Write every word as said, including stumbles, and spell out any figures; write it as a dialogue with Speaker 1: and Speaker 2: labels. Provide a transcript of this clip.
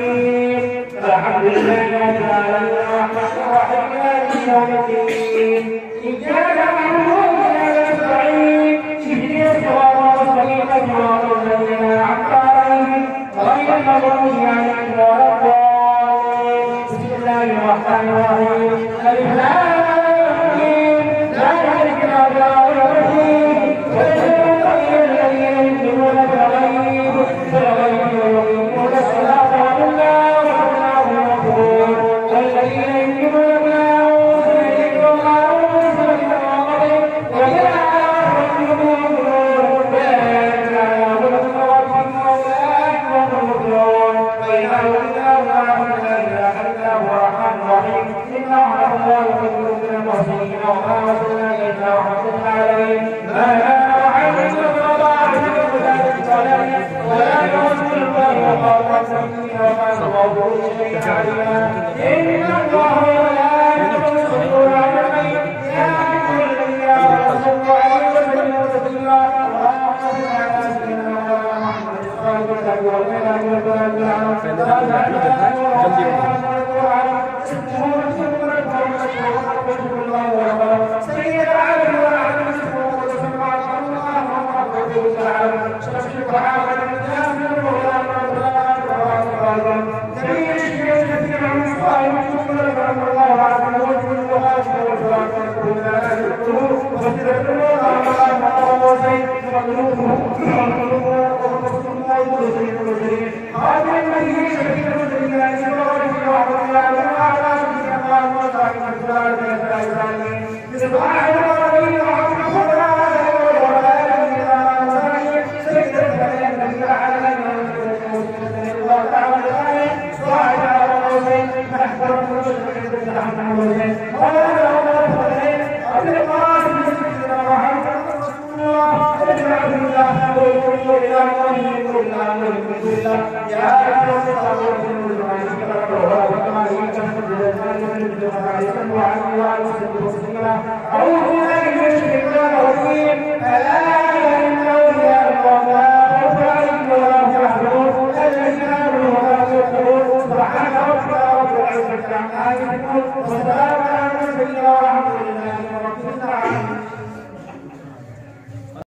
Speaker 1: الرحيم الحمد لله رب العالمين الرحمن الرحيم مالك يوم الدين إياك نعبد وإياك نستعين اهدنا الصراط المستقيم صراط الذين أنعمت عليهم غير المغضوب عليهم ولا الضالين بسم الله الرحمن الرحيم ألف لام ميم ذلك الكتاب لا ريب فيه ويذكر الذين يؤمنون بالغيب بالغيب ويقيمون الصلاة ومما رزقناهم ينفقون والذين يؤمنون بما أنزل إليك وما أنزل من قبلك وبالآخرة هم يؤمنون أولئك على هدى من ربهم وأولئك هم المفلحون وإله إلا الله لا إله إلا هو الرحمن الرحيم إن رحمة الله خير من المحسنين وما أرسلناك إلا رحمة للعالمين ما كان محمد رسول ولا يرسل الله وقال رسولي وما الله شيء عليما إن الله وملائكته يصلون على النبي يا أيها الذين آمنوا صلوا عليه وسلموا تسليما اللهم صل على سيدنا محمد الصادق والملائكة والملائكة سيد العالم والعالم شرف عامل الجامع جميع الشيء كثير من الصائم شكرا الله عز وجل وهذه والصلاه والسلام وسيدة الله وزيد وقلوبه وقلوبه وسيد المسلمين هذه المدينه شديد المسلمين وعلى الله وعلى الله وصحبه وسلم بسبحان الله وسلام على المرسلين والحمد لله رب العالمين.